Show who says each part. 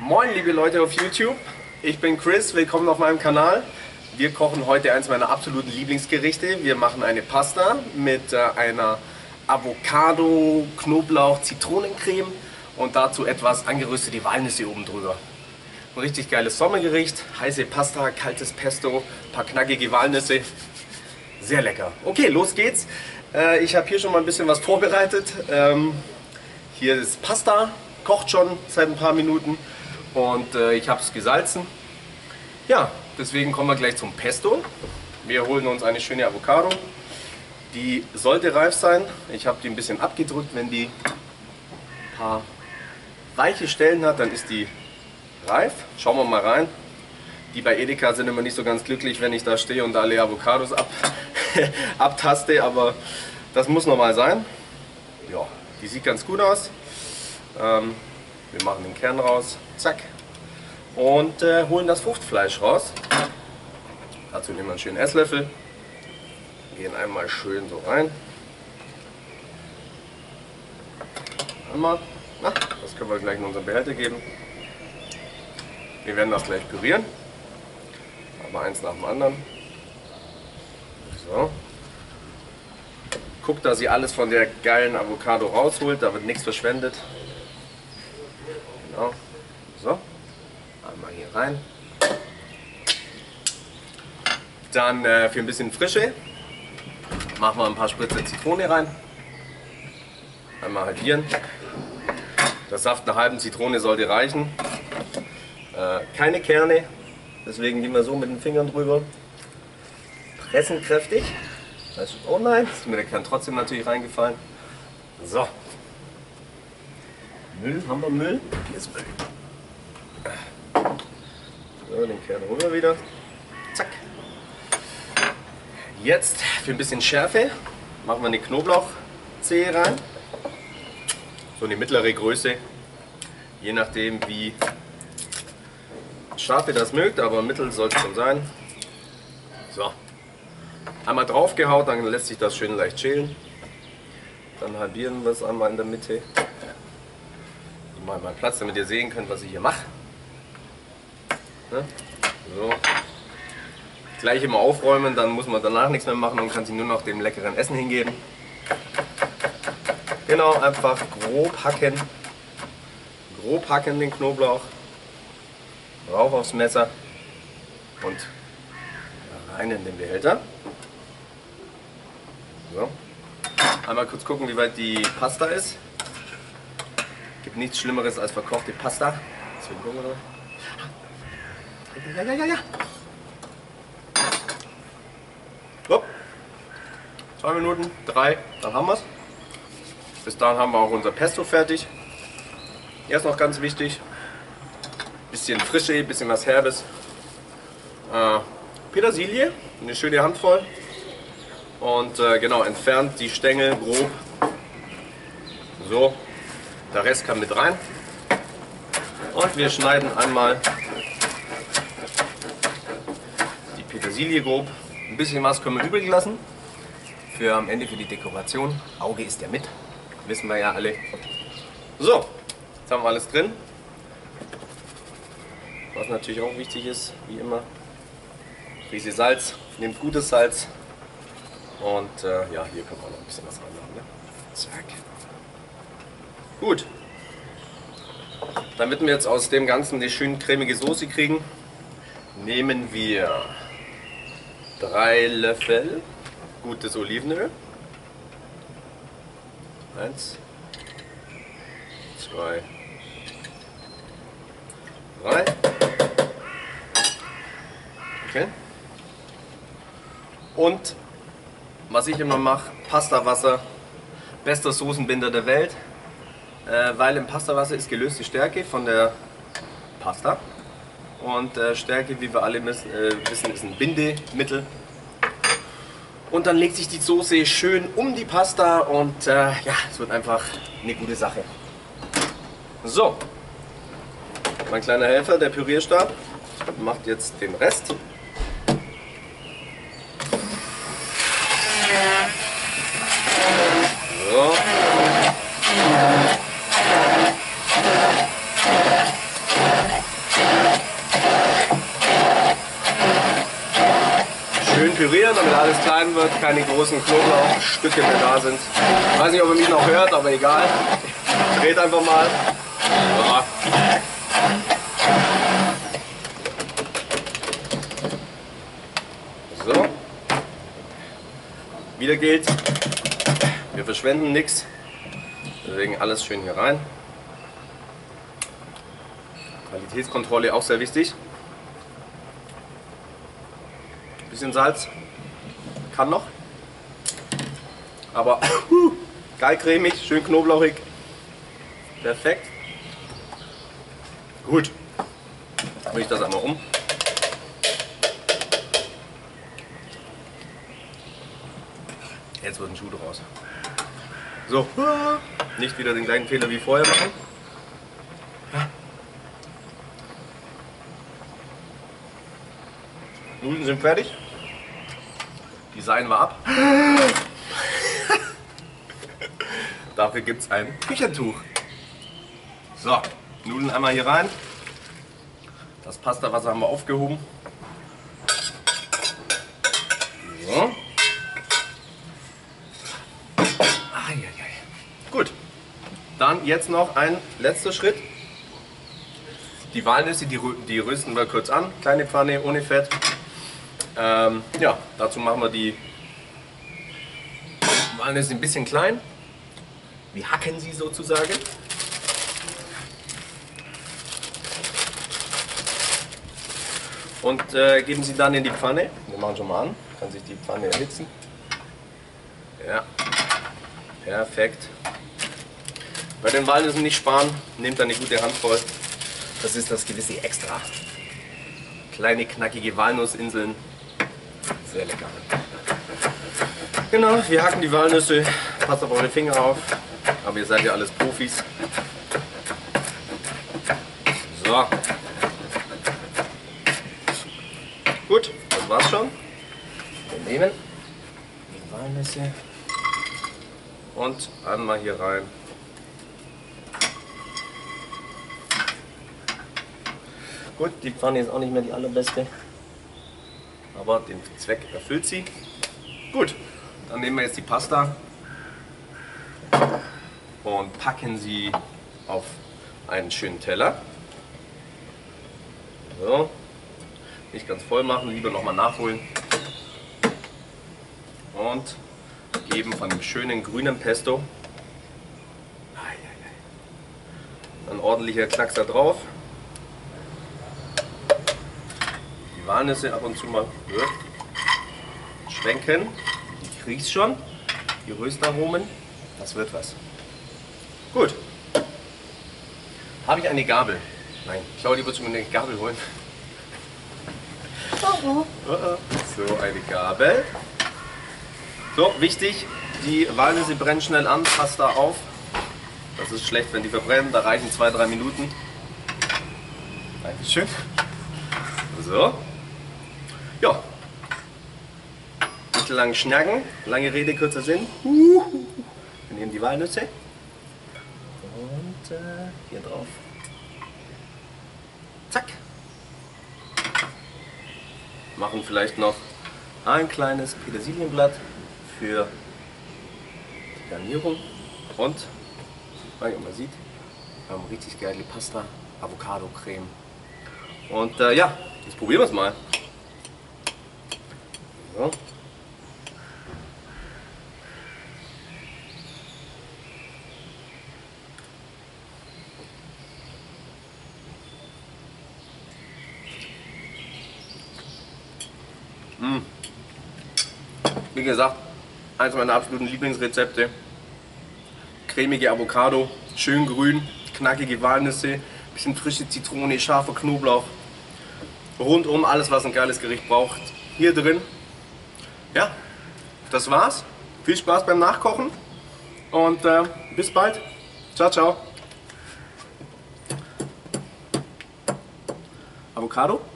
Speaker 1: Moin liebe Leute auf YouTube, ich bin Chris, willkommen auf meinem Kanal. Wir kochen heute eins meiner absoluten Lieblingsgerichte. Wir machen eine Pasta mit einer Avocado, Knoblauch, Zitronencreme und dazu etwas angeröstete Walnüsse oben drüber. Ein richtig geiles Sommergericht, heiße Pasta, kaltes Pesto, ein paar knackige Walnüsse. Sehr lecker. Okay, los geht's. Ich habe hier schon mal ein bisschen was vorbereitet. Hier ist Pasta, kocht schon seit ein paar Minuten und ich habe es gesalzen. Ja, deswegen kommen wir gleich zum Pesto. Wir holen uns eine schöne Avocado. Die sollte reif sein. Ich habe die ein bisschen abgedrückt. Wenn die ein paar weiche Stellen hat, dann ist die reif. Schauen wir mal rein. Die bei Edeka sind immer nicht so ganz glücklich, wenn ich da stehe und alle Avocados abtaste, aber das muss normal sein. Ja, die sieht ganz gut aus. Wir machen den Kern raus, zack, und holen das Fruchtfleisch raus. Dazu nehmen wir einen schönen Esslöffel, gehen einmal schön so rein. Einmal, das können wir gleich in unseren Behälter geben. Wir werden das gleich pürieren. Mal eins nach dem anderen. So. Guckt, dass ihr alles von der geilen Avocado rausholt, da wird nichts verschwendet. Genau. So. Einmal hier rein. Dann für ein bisschen Frische machen wir ein paar Spritze Zitrone rein. Einmal halbieren. Der Saft einer halben Zitrone sollte reichen. Keine Kerne. Deswegen gehen wir so mit den Fingern drüber, pressen kräftig. Oh nein, ist mir der Kern trotzdem natürlich reingefallen. So. Müll, haben wir Müll? Hier ist Müll. So, den Kern rüber wieder. Zack. Jetzt für ein bisschen Schärfe machen wir eine Knoblauchzehe rein. So eine mittlere Größe. Je nachdem wie scharf ihr das mögt, aber mittel soll es schon sein. So. Einmal drauf gehaut, dann lässt sich das schön leicht schälen. Dann halbieren wir es einmal in der Mitte. Ich mache mal Platz, damit ihr sehen könnt, was ich hier mache. So. Gleich immer aufräumen, dann muss man danach nichts mehr machen und kann sich nur noch dem leckeren Essen hingeben. Genau, einfach grob hacken. Grob hacken den Knoblauch. Rauf aufs Messer und rein in den Behälter. So. Einmal kurz gucken, wie weit die Pasta ist. Gibt nichts Schlimmeres als verkochte Pasta. Ja. So. 2 Minuten, 3, dann haben wir es. Bis dahin haben wir auch unser Pesto fertig. Erst noch ganz wichtig. Bisschen Frische, bisschen was Herbes. Petersilie, eine schöne Handvoll. Und genau, entfernt die Stängel grob. So, der Rest kann mit rein. Und wir schneiden einmal die Petersilie grob. Ein bisschen was können wir übrig lassen. Für am Ende für die Dekoration. Auge ist ja mit, wissen wir ja alle. So, jetzt haben wir alles drin. Was natürlich auch wichtig ist, wie immer, Prise Salz, nehmt gutes Salz und ja, hier können wir noch ein bisschen was reinmachen. Ne? Zack. Gut. Damit wir jetzt aus dem Ganzen eine schön cremige Soße kriegen, nehmen wir 3 Löffel gutes Olivenöl. 1, 2, 3. Okay. Und was ich immer mache, Pastawasser, bester Soßenbinder der Welt, weil im Pastawasser ist gelöste Stärke von der Pasta und Stärke, wie wir alle wissen, ist ein Bindemittel. Und dann legt sich die Soße schön um die Pasta und ja, es wird einfach eine gute Sache. So, mein kleiner Helfer, der Pürierstab, macht jetzt den Rest. So. pürieren, damit alles klein wird, keine großen Knoblauchstücke mehr da sind. Ich weiß nicht, ob ihr mich noch hört, aber egal. Dreht einfach mal. So. Wieder gilt, wir verschwenden nichts. Deswegen alles schön hier rein. Qualitätskontrolle auch sehr wichtig. Bisschen Salz kann noch, aber geil cremig, schön knoblauchig, perfekt. Gut, dann ich das einmal um. Jetzt wird ein Schuh draus. So, nicht wieder den gleichen Fehler wie vorher machen. Nudeln sind fertig. Die Seien wir ab. Dafür gibt es ein Küchentuch. So, Nudeln einmal hier rein. Das Pastawasser haben wir aufgehoben. So. Gut. Dann jetzt noch ein letzter Schritt. Die Walnüsse, die rösten wir kurz an. Kleine Pfanne ohne Fett. Ja, dazu machen wir die Walnüsse ein bisschen klein. Wir hacken sie sozusagen. Und geben sie dann in die Pfanne. Wir machen schon mal an, kann sich die Pfanne erhitzen. Ja, perfekt. Bei den Walnüssen nicht sparen, nehmt eine gute Handvoll. Das ist das gewisse Extra. Kleine knackige Walnussinseln. Sehr lecker. Genau, wir hacken die Walnüsse. Passt auf eure Finger auf. Aber ihr seid ja alles Profis. So. Gut, das war's schon. Wir nehmen die Walnüsse und einmal hier rein. Gut, die Pfanne ist auch nicht mehr die allerbeste. Aber den Zweck erfüllt sie. Gut, dann nehmen wir jetzt die Pasta und packen sie auf einen schönen Teller. So, nicht ganz voll machen, lieber nochmal nachholen. Und geben von dem schönen grünen Pesto ein ordentlicher Knackser drauf. Die Walnüsse ab und zu mal schwenken. Ich riech's schon. Die Röstaromen. Das wird was. Gut. Habe ich eine Gabel? Nein, ich glaube, die wird schon eine Gabel holen. So, eine Gabel. So, wichtig, die Walnüsse brennen schnell an, passt da auf. Das ist schlecht, wenn die verbrennen, da reichen 2-3 Minuten. Dankeschön. So. Ja. Nicht lang schnacken, lange Rede, kurzer Sinn. Wir nehmen die Walnüsse und hier drauf. Zack. Machen vielleicht noch ein kleines Petersilienblatt für die Garnierung und, wie man sieht, wir haben richtig geile Pasta, Avocado-Creme und ja, jetzt probieren wir es mal. So. Wie gesagt, eines meiner absoluten Lieblingsrezepte. Cremige Avocado, schön grün, knackige Walnüsse, bisschen frische Zitrone, scharfer Knoblauch. Rundum alles, was ein geiles Gericht braucht, hier drin. Ja, das war's. Viel Spaß beim Nachkochen und bis bald. Ciao, ciao. Avocado.